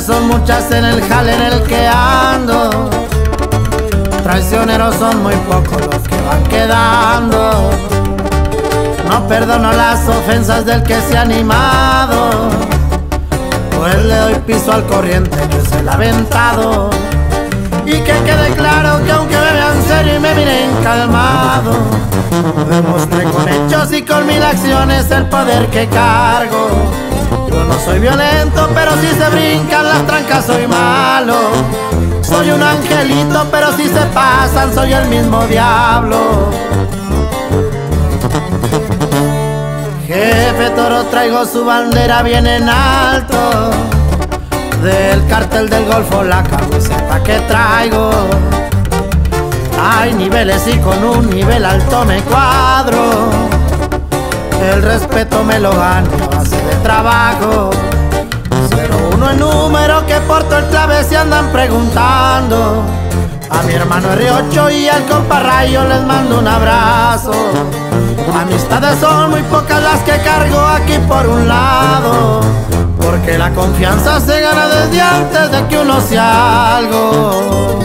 son muchas en el jale en el que ando. Traicioneros son muy pocos los que van quedando. No perdono las ofensas del que se ha animado, pues le doy piso al corriente que se le ha aventado. Y que quede claro que aunque me vean serio y me miren calmado, demostré con hechos y con mil acciones el poder que cargo. Yo no soy violento, pero si se brincan las trancas soy malo. Soy un angelito, pero si se pasan soy el mismo diablo. Jefe Toro, traigo su bandera bien en alto, del cártel del Golfo, la camiseta que traigo. Hay niveles y con un nivel alto me cuadro. El respeto me lo gano a base de trabajo. 01 el número que porto el clave se andan preguntando. A mi hermano R8 y al compa Rayo les mando un abrazo. Amistades son muy pocas las que cargo aquí por un lado, porque la confianza se gana desde antes de que uno sea algo.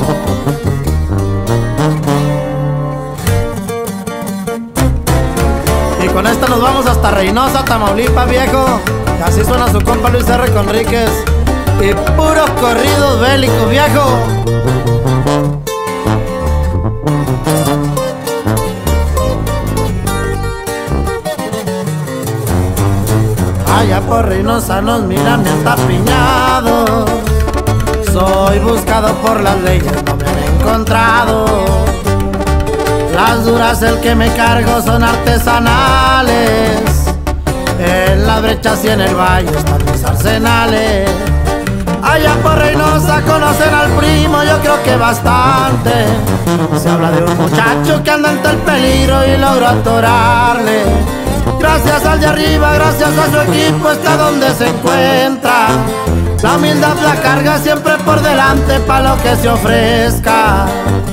Y con esta nos vamos hasta Reynosa, Tamaulipas, viejo. Y así suena su compa Luis R. Conríquez. Y puros corridos bélicos, viejo. Allá por Reynosa nos miran bien tapiñados. Soy buscado por las leyes, no me han encontrado. Las duras el que me cargo son artesanales. En las brechas y en el valle están mis arsenales. Allá por Reynosa conocen al primo, yo creo que bastante. Se habla de un muchacho que anda ante el peligro y logró atorarle. Gracias al de arriba, gracias a su equipo está donde se encuentra. La humildad la carga siempre por delante pa' lo que se ofrezca.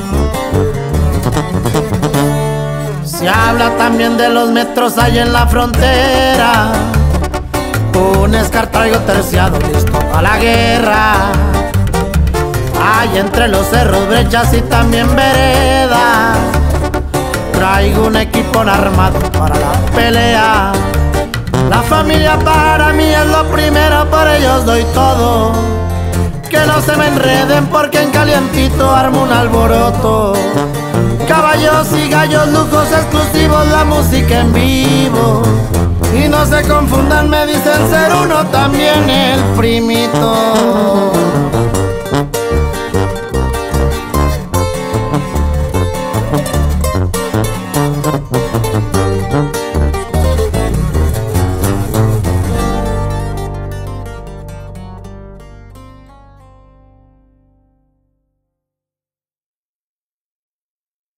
Se habla también de los metros ahí en la frontera. Un Scar traigo terciado, listo pa' la guerra. Hay entre los cerros, brechas y también veredas. Traigo un equipo armado para la pelea. La familia para mí es lo primero, por ellos doy todo. Que no se me enreden porque en calientito armo un alboroto. Caballos y gallos, lujos exclusivos, la música en vivo. Y no se confundan, me dicen ser uno también el primito.